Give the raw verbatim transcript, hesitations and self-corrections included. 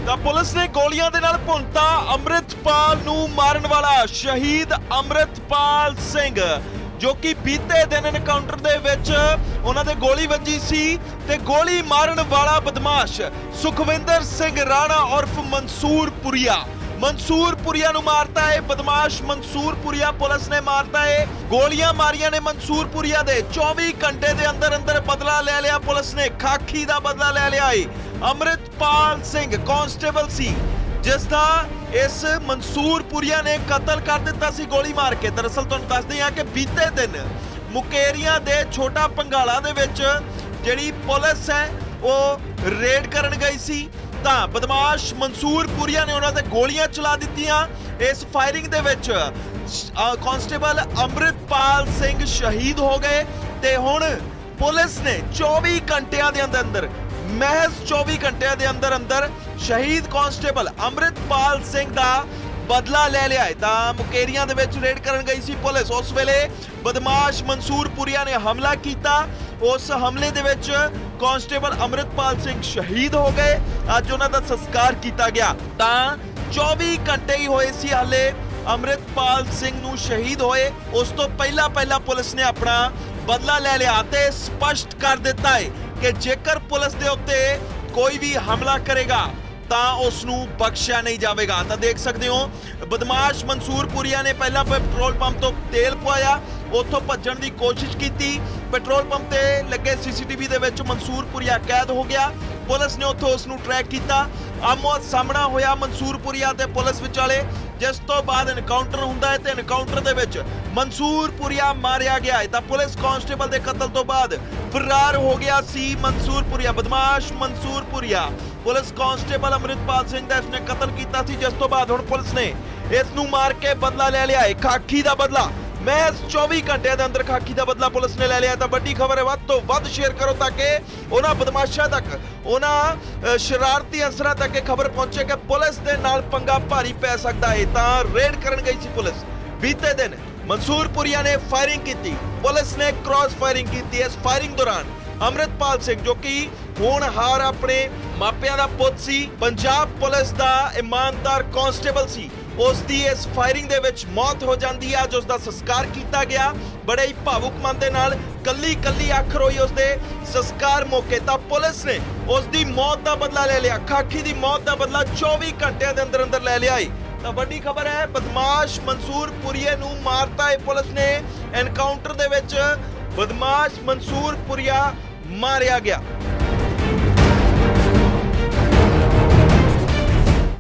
ਤਾਂ ਪੁਲਿਸ ਨੇ ਗੋਲੀਆਂ ਦੇ ਨਾਲ ਭੁੰਨਤਾ ਅੰਮ੍ਰਿਤਪਾਲ ਨੂੰ ਮਾਰਨ ਵਾਲਾ ਸ਼ਹੀਦ ਅੰਮ੍ਰਿਤਪਾਲ ਸਿੰਘ, ਜੋ ਕਿ ਬੀਤੇ ਦਿਨ ਐਨਕਾਊਂਟਰ ਦੇ ਵਿੱਚ ਉਹਨਾਂ ਦੇ ਗੋਲੀ ਵੱਜੀ ਸੀ ਤੇ ਗੋਲੀ ਮਾਰਨ ਵਾਲਾ ਬਦਮਾਸ਼ ਸੁਖਵਿੰਦਰ ਸਿੰਘ ਰਾਣਾ ਉਰਫ ਮਨਸੂਰਪੁਰੀਆ ਮਨਸੂਰਪੁਰੀਆ ਨੂੰ ਮਾਰਤਾ ਹੈ। ਬਦਮਾਸ਼ ਮਨਸੂਰਪੁਰੀਆ ਪੁਲਿਸ ਨੇ ਮਾਰਤਾ ਹੈ। ਗੋਲੀਆਂ ਮਾਰੀਆਂ ਨੇ ਮਨਸੂਰਪੁਰੀਆ ਦੇ। ਚੌਵੀ ਘੰਟੇ ਦੇ ਅੰਦਰ ਅੰਦਰ ਬਦਲਾ ਲੈ ਲਿਆ ਪੁਲਿਸ ਨੇ, ਖਾਕੀ ਦਾ ਬਦਲਾ ਲੈ ਲਿਆ ਹੈ। ਅੰਮ੍ਰਿਤਪਾਲ ਸਿੰਘ ਕਾਂਸਟੇਬਲ ਸੀ ਜਿਸ ਦਾ ਇਸ ਮਨਸੂਰਪੁਰੀਆ ਨੇ ਕਤਲ ਕਰ ਦਿੱਤਾ ਸੀ ਗੋਲੀ ਮਾਰ ਕੇ। ਦਰਅਸਲ ਤੁਹਾਨੂੰ ਦੱਸਦੇ ਹਾਂ ਕਿ ਬੀਤੇ ਦਿਨ ਮੁਕੇਰੀਆਂ ਦੇ ਛੋਟਾ ਪੰਗਾਲਾ ਦੇ ਵਿੱਚ ਜਿਹੜੀ ਪੁਲਿਸ ਹੈ ਉਹ ਰੇਡ ਕਰਨ ਗਈ ਸੀ ਤਾਂ ਬਦਮਾਸ਼ ਮਨਸੂਰਪੁਰੀਆ ਨੇ ਉਹਨਾਂ ਤੇ ਗੋਲੀਆਂ ਚਲਾ ਦਿੱਤੀਆਂ। ਇਸ ਫਾਇਰਿੰਗ ਦੇ ਵਿੱਚ ਕਾਂਸਟੇਬਲ ਅੰਮ੍ਰਿਤਪਾਲ ਸਿੰਘ ਸ਼ਹੀਦ ਹੋ ਗਏ ਤੇ ਹੁਣ ਪੁਲਿਸ ਨੇ ਚੌਵੀ ਘੰਟਿਆਂ ਦੇ ਅੰਦਰ ਅੰਦਰ ਮਹਿਜ਼ ਚੌਵੀ ਘੰਟਿਆਂ ਦੇ ਅੰਦਰ ਅੰਦਰ ਸ਼ਹੀਦ ਕਾਂਸਟੇਬਲ ਅੰਮ੍ਰਿਤਪਾਲ ਸਿੰਘ ਦਾ ਬਦਲਾ ਲੈ ਲਿਆ ਹੈ। ਤਾਂ ਮੁਕੇਰੀਆਂ ਦੇ ਵਿੱਚ ਰੇਡ ਕਰਨ ਗਈ ਸੀ ਪੁਲਿਸ। ਉਸ ਵੇਲੇ ਬਦਮਾਸ਼ ਮਨਸੂਰਪੁਰੀਆ ਨੇ ਹਮਲਾ ਕੀਤਾ। ਉਸ ਹਮਲੇ ਦੇ ਵਿੱਚ ਕਾਂਸਟੇਬਲ ਅੰਮ੍ਰਿਤਪਾਲ ਸਿੰਘ ਸ਼ਹੀਦ ਹੋ ਗਏ। ਅੱਜ ਉਹਨਾਂ ਦਾ ਸੰਸਕਾਰ ਕੀਤਾ ਗਿਆ। ਤਾਂ ਚੌਵੀ ਘੰਟੇ ਹੀ ਹੋਏ ਸੀ ਹਾਲੇ ਅੰਮ੍ਰਿਤਪਾਲ ਸਿੰਘ ਨੂੰ ਸ਼ਹੀਦ ਹੋਏ। ਉਸ ਤੋਂ ਪਹਿਲਾਂ ਪਹਿਲਾਂ ਪੁਲਿਸ ਨੇ ਆਪਣਾ ਬਦਲਾ ਲੈ ਲਿਆ ਤੇ ਸਪਸ਼ਟ ਕਰ ਦਿੱਤਾ ਹੈ ਕਿ ਜੇਕਰ ਪੁਲਿਸ ਦੇ ਉੱਤੇ ਕੋਈ ਵੀ ਹਮਲਾ ਕਰੇਗਾ ਤਾਂ ਉਸ ਨੂੰ ਬਖਸ਼ਿਆ ਨਹੀਂ ਜਾਵੇਗਾ। ਤਾਂ ਦੇਖ ਸਕਦੇ ਹੋ ਬਦਮਾਸ਼ ਮਨਸੂਰਪੁਰੀਆ ਨੇ ਪਹਿਲਾਂ ਪੈਟਰੋਲ ਪੰਪ ਤੋਂ ਤੇਲ ਪਵਾਇਆ, ਉੱਥੋਂ ਭੱਜਣ ਦੀ ਕੋਸ਼ਿਸ਼ ਕੀਤੀ। ਪੈਟਰੋਲ ਪੰਪ ਤੇ ਲੱਗੇ ਸੀਸੀਟੀਵੀ ਦੇ ਵਿੱਚ ਮਨਸੂਰਪੁਰੀਆ ਕੈਦ ਹੋ ਗਿਆ। ਪੁਲਿਸ ਨੇ ਉੱਥੋਂ ਉਸ ਨੂੰ ਟਰੈਕ ਕੀਤਾ। ਆਮੋ ਸਾਹਮਣਾ ਹੋਇਆ ਮਨਸੂਰਪੁਰੀਆ ਤੇ ਪੁਲਿਸ ਵਿਚਾਲੇ, ਜਿਸ ਤੋਂ ਬਾਅਦ ਐਨਕਾਊਂਟਰ ਹੁੰਦਾ ਹੈ ਤੇ ਐਨਕਾਊਂਟਰ ਦੇ ਵਿੱਚ ਮਨਸੂਰਪੁਰੀਆ ਮਾਰਿਆ ਗਿਆ ਹੈ। ਤਾਂ ਪੁਲਿਸ ਕਾਂਸਟੇਬਲ ਦੇ ਕਤਲ ਤੋਂ ਬਾਅਦ ਫਰਾਰ ਹੋ ਗਿਆ ਸੀ ਮਨਸੂਰਪੁਰੀਆ, ਬਦਮਾਸ਼ ਮਨਸੂਰਪੁਰੀਆ। ਪੁਲਿਸ ਕਾਂਸਟੇਬਲ ਅੰਮ੍ਰਿਤਪਾਲ ਸਿੰਘ ਦਾ ਇਸਨੇ ਕਤਲ ਕੀਤਾ ਸੀ, ਜਿਸ ਤੋਂ ਬਾਅਦ ਹੁਣ ਪੁਲਿਸ ਨੇ ਇਸ ਨੂੰ ਮਾਰ ਕੇ ਬਦਲਾ ਲੈ ਲਿਆ ਹੈ, ਖਾਕੀ ਦਾ ਬਦਲਾ। ਮਹਿਜ਼ ਚੌਵੀ ਘੰਟਿਆਂ ਦੇ ਅੰਦਰ ਖਾਕੀ ਦਾ ਬਦਲਾ ਪੁਲਿਸ ਨੇ ਲੈ ਲਿਆ। ਤਾਂ ਵੱਡੀ ਖਬਰ ਹੈ, ਵੱਧ ਤੋਂ ਵੱਧ ਸ਼ੇਅਰ ਕਰੋ ਤਾਂ ਕਿ ਉਹਨਾਂ ਬਦਮਾਸ਼ਾਂ ਤੱਕ, ਉਹਨਾਂ ਸ਼ਰਾਰਤੀ ਅਨਸਰਾਂ ਤੱਕ ਇਹ ਖਬਰ ਪਹੁੰਚੇ ਕਿ ਪੁਲਿਸ ਦੇ ਨਾਲ ਪੰਗਾ ਭਾਰੀ ਪੈ ਸਕਦਾ ਹੈ। ਤਾਂ ਰੇਡ ਕਰਨ ਗਈ ਸੀ ਪੁਲਿਸ ਬੀਤੇ ਦਿਨ। ਮਨਸੂਰਪੁਰੀਆ ਨੇ ਫਾਇਰਿੰਗ ਕੀਤੀ, ਪੁਲਿਸ ਨੇ ਕ੍ਰਾਸ ਫਾਇਰਿੰਗ ਕੀਤੀ। ਇਸ ਫਾਇਰਿੰਗ ਦੌਰਾਨ ਅੰਮ੍ਰਿਤਪਾਲ ਸਿੰਘ, ਜੋ ਕਿ ਹੋਣਹਾਰ ਆਪਣੇ ਮਾਪਿਆਂ ਦਾ ਪੁੱਤ ਸੀ, ਪੰਜਾਬ ਪੁਲਿਸ ਦਾ ਇਮਾਨਦਾਰ ਕਾਂਸਟੇਬਲ ਸੀ, ਉਸ ਦੀ ਇਸ ਫਾਇਰਿੰਗ ਦੇ ਵਿੱਚ ਮੌਤ ਹੋ ਜਾਂਦੀ ਹੈ। ਅੱਜ ਉਸ ਦਾ ਸੰਸਕਾਰ ਕੀਤਾ ਗਿਆ ਬੜੇ ਹੀ ਭਾਵੁਕ ਮਨ ਦੇ ਨਾਲ। ਕੱਲੀ ਕੱਲੀ ਅੱਖ ਰੋਈ ਉਸ ਦੇ ਸੰਸਕਾਰ ਮੌਕੇ। ਤਾਂ ਪੁਲਿਸ ਨੇ ਉਸ ਦੀ ਮੌਤ ਦਾ ਬਦਲਾ ਲੈ ਲਿਆ, ਖਾਕੀ ਦੀ ਮੌਤ ਦਾ ਬਦਲਾ ਚੌਵੀ ਘੰਟਿਆਂ ਦੇ ਅੰਦਰ ਅੰਦਰ ਲੈ ਲਿਆ। ਤਾਂ ਵੱਡੀ ਖਬਰ ਹੈ, ਬਦਮਾਸ਼ ਮਨਸੂਰਪੁਰੀਆ ਨੂੰ ਮਾਰਤਾ ਹੈ ਪੁਲਿਸ ਨੇ। ਐਨਕਾਊਂਟਰ ਦੇ ਵਿੱਚ ਬਦਮਾਸ਼ ਮਨਸੂਰਪੁਰੀਆ ਮਾਰਿਆ ਗਿਆ।